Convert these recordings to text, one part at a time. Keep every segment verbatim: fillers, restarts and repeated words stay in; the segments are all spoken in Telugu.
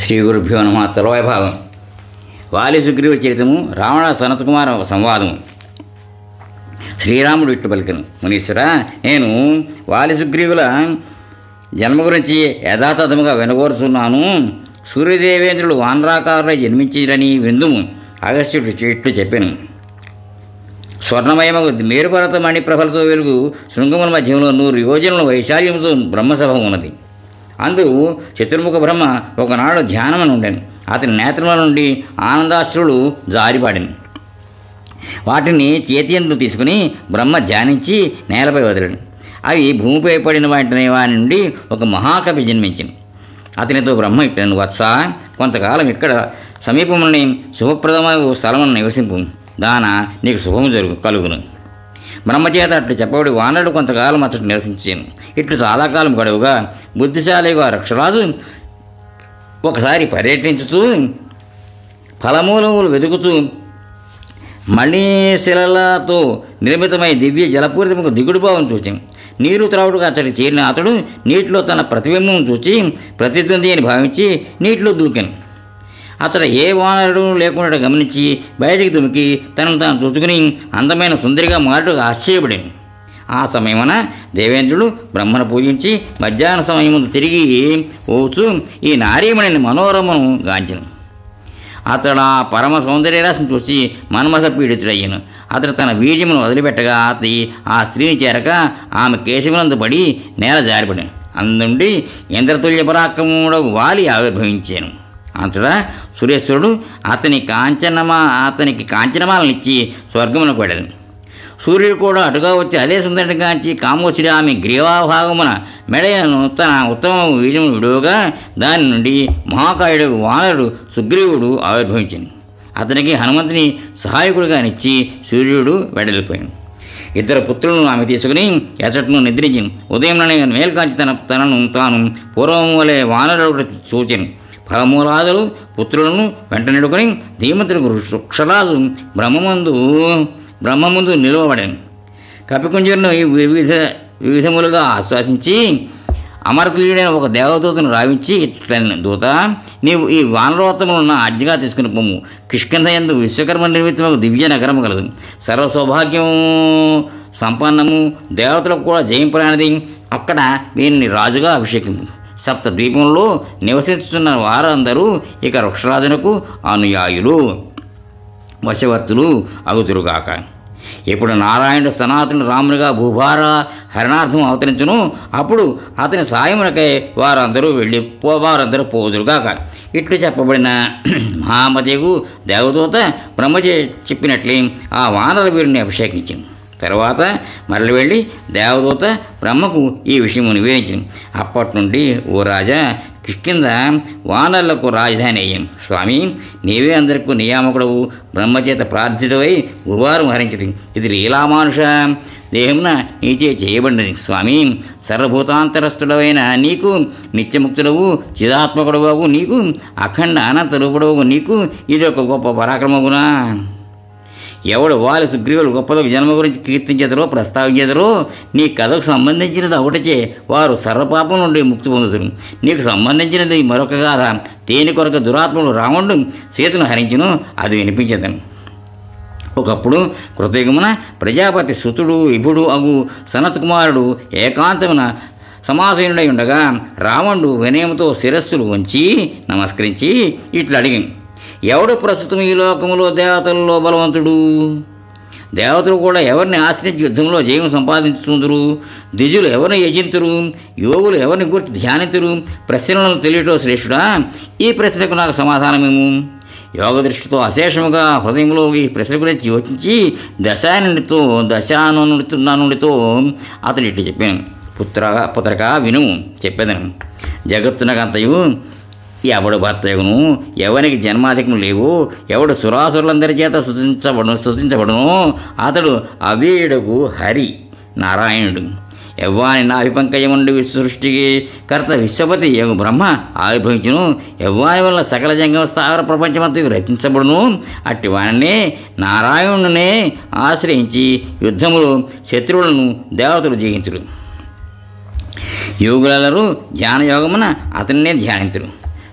శ్రీ గురుభ్యో నమః. తరువాయి భాగం వాలి సుగ్రీవ చరితము. రావణ సనత్కుమార సంవాదము. శ్రీరాముడు ఇట్లు పలికెను: మునీశ్వర, నేను వాలి సుగ్రీవుల జన్మ గురించి యథాతథముగా వినగోరుచున్నాను. సూర్యదేవేంద్రుడు వానరాకారులై జన్మించిరని విందుము. అగస్త్యుడు ఇట్లు చెప్పాను: స్వర్ణమయమగు మేరుపర్వత మణిప్రభలతో వెలుగు శృంగముల మధ్యంలో నూరు యోజనల వైశాల్యముతో బ్రహ్మసభ ఉన్నది. అందు చతుర్ముఖ బ్రహ్మ ఒకనాడు ధ్యానమని ఉండెను. అతని నేత్రముల నుండి ఆనందాశ్రులు జారిపాడాను. వాటిని చేతియందు తీసుకుని బ్రహ్మ ధ్యానించి నేలపై వదిలాడు. అవి భూమిపై పడిన వాటిని వారి నుండి ఒక మహాకవి జన్మించింది. అతనితో బ్రహ్మ ఇట్లను: వత్స, కొంతకాలం ఇక్కడ సమీపంలోని శుభప్రదమైన స్థలమును నివసింపు. దాన నీకు శుభము జరుగు కలుగును. బ్రహ్మచేత అట్లు చెప్పబడి వానరుడు కొంతకాలం అతడు నివసించాను. ఇట్లు చాలా కాలం గడువుగా బుద్ధిశాలిగా రక్షరాజు ఒకసారి పర్యటించుతూ ఫలమూలములు వెతుకుతూ మణిశిలలతో నిర్మితమై దివ్య జలపూరితముకు దిగుడు భావం చూచాను. నీరు త్రావుడుగా అతడికి చేరిన అతడు నీటిలో తన ప్రతిబింబం చూచి ప్రతిద్వంది అని భావించి నీటిలో దూకాను. అతడు ఏ వానరుడు లేకుండా గమనించి బయటికి దుమికి తనను తాను చూసుకుని అందమైన సుందరిగా మారుగా ఆశ్చర్యపడాను. ఆ సమయమున దేవేంద్రుడు బ్రహ్మను పూజించి మధ్యాహ్న సమయం ముందు తిరిగి పోవచ్చు ఈ నారీమణిని మనోరమను గాంచెను. అతడు ఆ పరమ సౌందర్యరాశిని చూసి మన్మథ పీడితుడయ్యను. అతడు తన వీర్యమును వదిలిపెట్టగా అతి ఆ స్త్రీని చేరక ఆమె కేశమునందు పడి నేల జారిపడాను. అందుండి ఇంద్రతుల్య పరాక్రముడగు వాలి ఆవిర్భవించాను. అంతటా సురేశ్వరుడు అతని కాంచనమా అతనికి కాంచనమాలనిచ్చి స్వర్గమునకు వెళ్ళాను. సూర్యుడు కూడా అటుగా వచ్చి అదే సుందరిని కాంచి కామోచిరి ఆమె గ్రీవాభాగమున మెడయను తన ఉత్తమ వీజము విడువగా దాని నుండి మహాకాయుడు వానరుడు సుగ్రీవుడు ఆవిర్భవించింది. అతనికి హనుమంతుని సహాయకుడిగా నిచ్చి సూర్యుడు వెడలిపోయాను. ఇద్దరు పుత్రులను ఆమె తీసుకుని ఎచ్చటను నిద్రించింది. ఉదయం మేల్కాంచి తన తనను తాను పూర్వం వలె వానరుడు చూచాను. ఫలమూలాదులు పుత్రులను వెంట నిడుకొని ధీమంతుడికి వృక్షరాజు బ్రహ్మమందు బ్రహ్మముందు నిలువబడాను. కపికుంజరును వివిధ వివిధములుగా ఆశ్వాసించి అమరతుల్యుడైన ఒక దేవదూతను రావించి ఇట్లను: దూత, నీవు ఈ వానరోత్తములను ఆజ్ఞగా తీసుకుని పొమ్ము. కిష్కింధ యందు విశ్వకర్మ నిర్మితము దివ్య నగరము కలదు. సర్వ సౌభాగ్యము సంపన్నము, దేవతలకు కూడా జయింపరానిది. అక్కడ వీరిని రాజుగా అభిషేకింపు. సప్త ద్వీపంలో నివసిస్తున్న వారందరూ ఇక వృక్షరాజునకు అనుయాయులు వశవర్తులు అగుతురుగాక. ఇప్పుడు నారాయణుడు సనాతనుడు రామునిగా భూభార హరణార్థం అవతరించును. అప్పుడు అతని సాయమునకై వారందరూ వెళ్ళి పో వారందరూ పోదురుగాక. ఇట్లు చెప్పబడిన మహామతికు దేవదూత బ్రహ్మచే చెప్పినట్లే ఆ వానర వీరుని అభిషేకించింది. తర్వాత మరలి వెళ్ళి దేవదూత బ్రహ్మకు ఈ విషయము నివేదించింది. అప్పటి నుండి ఓ రాజా, కిష్కింధ వానరులకు రాజధాని అయ్యాను. స్వామి, నీవే అందరికీ నియామకుడవు. బ్రహ్మచేత ప్రార్థితుడవై భూభారం హరించదు. ఇది లీలామానుష దేహమున నీచే చేయబడినది. స్వామి, సర్వభూతాంతరస్థుడవైన నీకు, నిత్యముక్తుడవు చిదాత్మకుడవు నీకు, అఖండ అనంత రూపుడవు నీకు ఇది ఒక గొప్ప పరాక్రమగునా. ఎవడు వాలి సుగ్రీవులు గొప్పదొక జన్మ గురించి కీర్తించెదరో ప్రస్తావించెదరో నీ కథకు సంబంధించినది ఒకటిచే వారు సర్వపాపం నుండి ముక్తి పొందుతారు. నీకు సంబంధించినది మరొక గాథ. తేని కొరకు దురాత్ముడు రావణుడు సీతను హరించును, అది వినిపించదను. ఒకప్పుడు కృతయుగమున ప్రజాపతి సుతుడు విభుడు అగు సనత్కుమారుడు ఏకాంతమున సమాసీనుడై ఉండగా రావణుడు వినయముతో శిరస్సులు వంచి నమస్కరించి ఇట్లు అడిగాను: ఎవడు ప్రస్తుతం ఈ లోకములో దేవతలలో బలవంతుడు? దేవతలు కూడా ఎవరిని ఆశ్రయించి యుద్ధంలో జయం సంపాదించుతుందరు? ద్విజులు ఎవరిని యజింతురు? యోగులు ఎవరిని గుర్తి ధ్యానితురు? ప్రశ్నలను తెలియటో శ్రేష్ఠుడా? ఈ ప్రశ్నకు నాకు సమాధానమేము? యోగ దృష్టితో అశేషముగా హృదయంలో ఈ ప్రశ్న గురించి యోచించి దశానుడితో దశానుడితో అతడు ఇట్లు చెప్పాను: పుత్ర పుత్రక వినుము, చెప్పేదను. జగత్తునకంతయు ఎవడు భర్తయును, ఎవరికి జన్మాధికము లేవు, ఎవడు సురాసురులందరి చేత స్తుతించబడును స్తుతించబడును అతడు అవ్యయుడుగు హరి నారాయణుడు. ఎవ్వాని నాభిపంకయముండి సృష్టికి కర్త విశ్వపతి యగు బ్రహ్మ ఆవిర్భవించును. ఎవ్వాని వల్ల సకల జంగమ స్థావర ప్రపంచమంతయు రచించబడును. అట్టి వానినే నారాయణునే ఆశ్రయించి యుద్ధములు శత్రువులను దేవతలు జయింతురు. యోగులెల్లరూ ధ్యానయోగమున అతన్నే ధ్యానింతురు.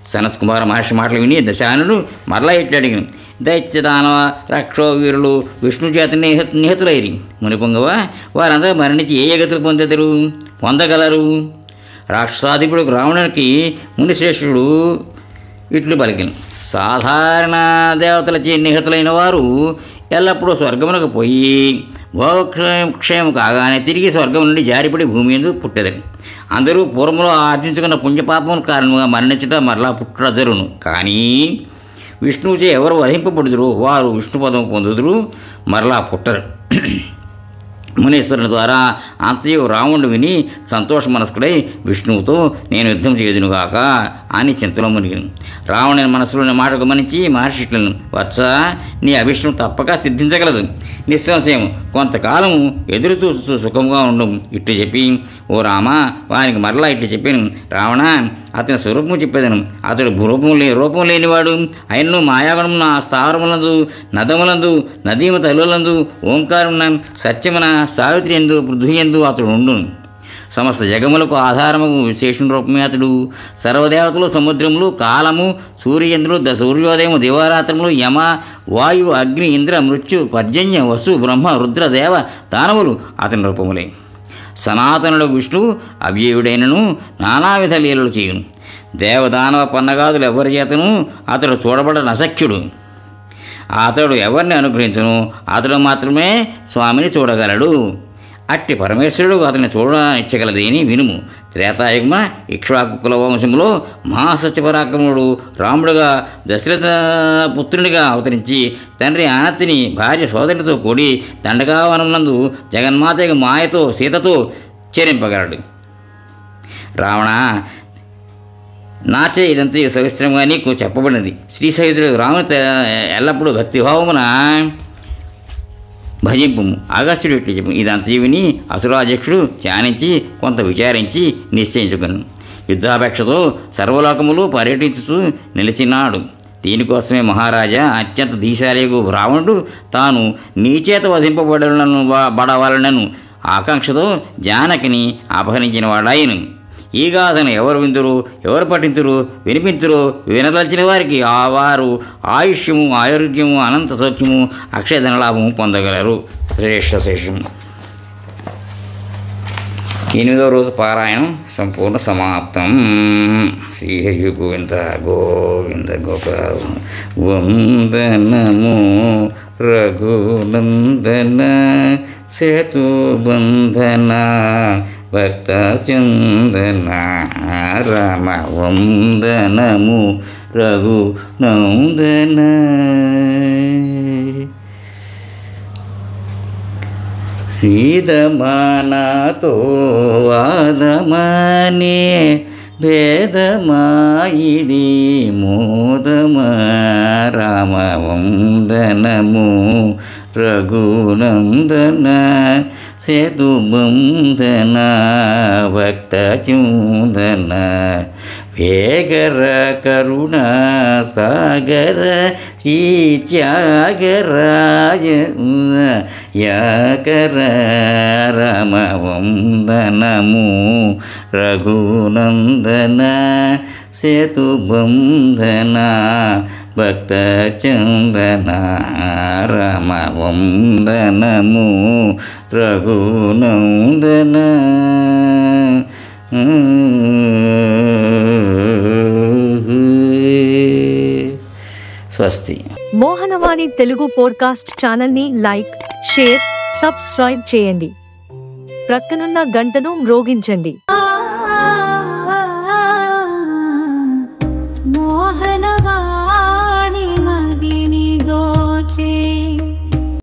సనత్ కుమార మహర్షి మాటలు విని దశాననుడు మరలా ఇట్లు అడిగిన, దైత్యదానవ రక్షో వీరులు విష్ణు చేత నిహ నిహతులైరి మునిపొంగవ, వారందరూ మరణించి ఏ గతులు పొందెదరు పొందగలరు? రాక్షసాధిపుడు రావణునికి మునిశ్రేష్ఠుడు ఇట్లు పలికిన, సాధారణ దేవతలచే నిహతులైన వారు ఎల్లప్పుడూ స్వర్గమునకు పోయి భోగక్షేమ కాగానే తిరిగి స్వర్గం నుండి జారిపడి భూమి ఎందుకు పుట్టెదరు. అందరూ పూర్వంలో ఆర్జించుకున్న పుణ్యపాపం కారణంగా మరణించడం మరలా పుట్టుట జరుగును. కానీ విష్ణువుచే ఎవరు వధింపబడుదురు వారు విష్ణుపదం పొందుదురు, మరలా పుట్టరు. మునీశ్వరుని ద్వారా అంతయు రావణుడు విని సంతోష మనస్కుడై విష్ణువుతో నేను యుద్ధం చేయదునుగాక అని చింతలో మునిగిను. రావణుని మనసులోని మాట గమనించి మహర్షిట్లను, వత్స నీ అభిష్టం తప్పక సిద్ధించగలదు, నిస్సంశయం కొంతకాలం ఎదురు చూస్తూ సుఖంగా ఉండు ఇట్లు చెప్పి, ఓ రామ వానికి మరలా ఇట్లు చెప్పాను, రావణ అతని స్వరూపము చెప్పేదను. అతడు రూపం లే రూపం లేనివాడు అయినను మాయాగుణం నా స్థావరములందు నదములందు నదీమ తల్లులందు ఓంకారమున సత్యమున సావిత్రి ఎందు పృథ్వీ ఎందు అతడు ఉండును. సమస్త జగములకు ఆధారము విశేషణ రూపమే అతడు. సర్వదేవతలు సముద్రములు కాలము సూర్యేంద్రులు ద సూర్యోదయము దివారాత్రములు యమ వాయు అగ్ని ఇంద్ర మృత్యు పర్జన్య వసు బ్రహ్మ రుద్ర దేవ దానవులు అతని రూపములే. సనాతనుడు విష్ణువు అవ్యయుడైనను నానావిధ లీలలు చేయును. దేవదానవ పన్నగాదులు ఎవరి చేతను అతడు చూడబడని అసఖ్యుడు. అతడు ఎవరిని అనుగ్రహించును అతడు మాత్రమే స్వామిని చూడగలడు. అట్టి పరమేశ్వరుడు అతన్ని చూడనిచ్చగలదేని వినుము. త్రేతాయుగమ ఇక్ష్వాకు కులవంశంలో మహాసత్యపరాక్రముడు రాముడుగా దశరథ పుత్రునిగా అవతరించి తండ్రి ఆనతిని భార్య సోదరితో కూడి దండకావనమునందు జగన్మాత మాయతో సీతతో చేరింపగలడు. రావణ నాచే ఇదంతా సవిస్తరంగా నీకు చెప్పబడినది. శ్రీ సహితుడు రాముని ఎల్లప్పుడూ భక్తిభావమున భజింపు. అగస్త్యుడు ఇట్లు చెప్పు. ఇదంతా విని అసురాధ్యక్షుడు ధ్యానించి కొంత విచారించి నిశ్చయించుకును. యుద్ధాపేక్షతో సర్వలోకములు పర్యటించుతూ నిలిచినాడు. దీనికోసమే మహారాజా అత్యంత దీశాలిగు రావణుడు తాను నీచేత వధింపబడలను బడవాలనను ఆకాంక్షతో జానకిని అపహరించిన వాడాయను. ఈ గాథను ఎవరు విందురు ఎవరు పఠింతురు వినిపింతురు వినదలిచిన వారికి ఆ వారు ఆయుష్యము ఆరోగ్యము అనంత సౌఖ్యము అక్షయధనలాభము పొందగలరు. శ్రేష్ఠశేషం. ఎనిమిదవ రోజు పారాయణం సంపూర్ణ సమాప్తం. శ్రీహరి గోవింద గోవింద గోపాల వందనము రఘునందన సేతుబంధన భక్త చందన రామ వందనము రఘు నందన. శ్రీదమానాతో వాదమానే భేదమాయిది మోదమా రామ వందనము రఘునందన సేతుబంధన భక్త చందన వేగర కరుణ సాగర శ్రీత్యాగరాయ యాకర రామ వందనము రఘునందన సేతుబంధన భక్త చందన రామ వందనము రఘునందన. స్వస్తి. మోహనవాణి తెలుగు పోడ్కాస్ట్ ఛానల్ని లైక్, షేర్, సబ్స్క్రైబ్ చేయండి. ప్రక్కనున్న గంటను మ్రోగించండి.